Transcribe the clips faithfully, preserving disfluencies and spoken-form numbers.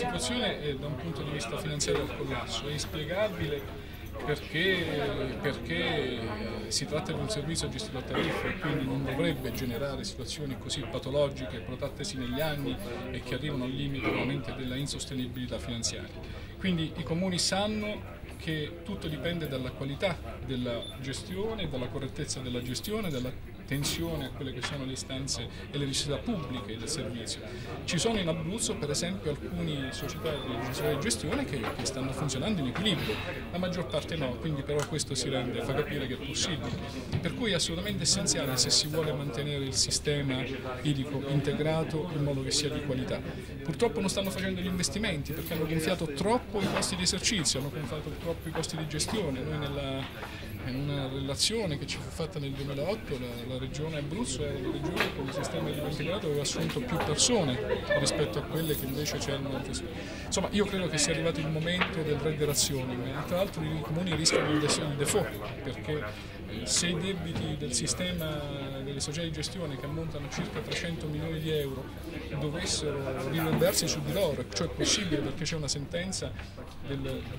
situazione è, da un punto di vista finanziario al collasso, è inspiegabile perché, perché si tratta di un servizio gestito a tariffa e quindi non dovrebbe generare situazioni così patologiche, protrattesi negli anni e che arrivano al limite veramente della insostenibilità finanziaria. Quindi i comuni sanno che tutto dipende dalla qualità della gestione, dalla correttezza della gestione, dalla attenzione a quelle che sono le istanze e le necessità pubbliche del servizio. Ci sono in Abruzzo per esempio alcune società di gestione che, che stanno funzionando in equilibrio, la maggior parte no, quindi però questo si rende, fa capire che è possibile. Per cui è assolutamente essenziale se si vuole mantenere il sistema idrico integrato in modo che sia di qualità. Purtroppo non stanno facendo gli investimenti perché hanno gonfiato troppo i costi di esercizio, hanno gonfiato troppo i costi di gestione. Noi nella In una relazione che ci fu fatta nel duemilaotto, la, la regione Abruzzo era la regione con il sistema idrico integrato aveva assunto più persone rispetto a quelle che invece c'erano. Insomma, io credo che sia arrivato il momento del rederazione, ma tra l'altro i comuni rischiano il default, perché se i debiti del sistema delle società di gestione, che ammontano a circa trecento milioni di euro, dovessero riverbersi su di loro, ciò è possibile perché c'è una sentenza del,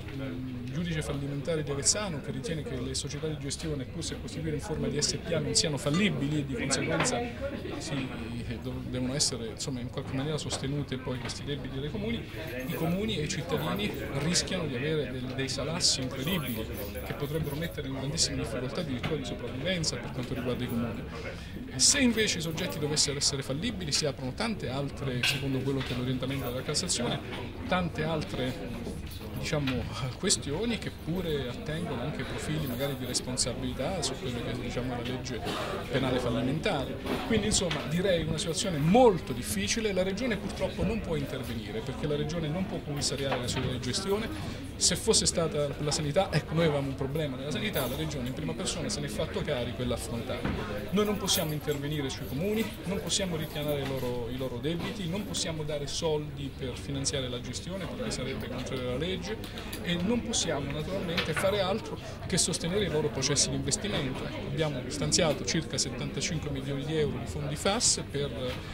del giudice fallimentare di Avezzano che ritiene che le società di gestione, pur se costituite in forma di S P A, non siano fallibili e di conseguenza si, devono essere insomma, in qualche maniera sostenute poi questi debiti dei comuni, i comuni e i cittadini rischiano di avere del, dei salassi incredibili che potrebbero mettere in grandissime difficoltà di di sopravvivenza per quanto riguarda i comuni. Se invece i soggetti dovessero essere fallibili si aprono tante altre, secondo quello che è l'orientamento della Cassazione, tante altre diciamo, questioni che pure attengono anche ai profili magari di responsabilità su quello che diciamo, è la legge penale fallimentare. Quindi insomma direi una situazione molto difficile, la Regione purtroppo non può intervenire perché la Regione non può commissariare le società di gestione. Se fosse stata per la sanità, ecco noi avevamo un problema nella sanità, la Regione in prima persona se ne è fatto carico e l'ha affrontato. Noi non possiamo intervenire sui comuni, non possiamo ripianare i loro, i loro debiti, non possiamo dare soldi per finanziare la gestione perché sarebbe contrario alla legge e non possiamo naturalmente fare altro che sostenere i loro processi di investimento. Ecco, abbiamo stanziato circa settantacinque milioni di euro di fondi F A S per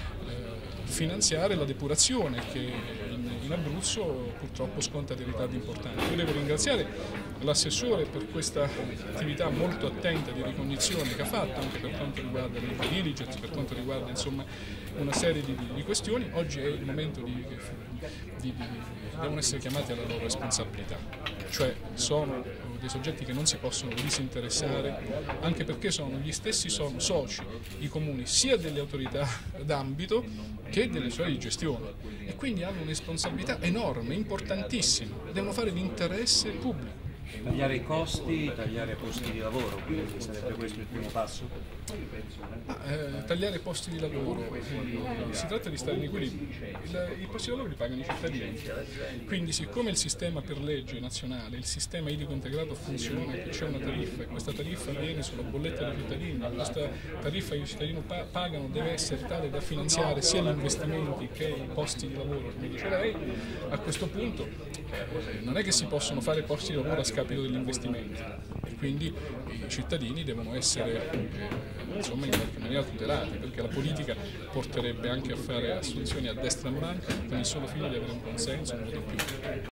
eh, finanziare la depurazione che in, in Abruzzo purtroppo sconta dei ritardi importanti. Io devo ringraziare l'assessore per questa attività molto attenta di ricognizione che ha fatto anche per quanto riguarda le diligence, per quanto riguarda insomma, una serie di, di questioni. Oggi è il momento di, di, di devono essere chiamati alla loro responsabilità, cioè sono dei soggetti che non si possono disinteressare anche perché sono gli stessi sono soci, i comuni, sia delle autorità d'ambito che delle società di gestione e quindi hanno una responsabilità enorme, importantissima, devono fare l'interesse pubblico. Tagliare i costi, tagliare posti di lavoro, quindi sarebbe questo il primo passo? Ah, eh, tagliare i posti di lavoro, eh, si tratta di stare in equilibrio, il, i posti di lavoro li pagano i cittadini, quindi siccome il sistema per legge nazionale, il sistema idrico integrato funziona, che c'è una tariffa e questa tariffa viene sulla bolletta dei cittadini, questa tariffa che i cittadini pa pagano deve essere tale da finanziare sia gli investimenti che i posti di lavoro, come dice lei, a questo punto eh, non è che si possono fare posti di lavoro a scapito degli investimenti e quindi i cittadini devono essere eh, insomma, in qualche maniera tutelati perché la politica porterebbe anche a fare assunzioni a destra e a manca con il solo fine di avere un consenso, un voto in più.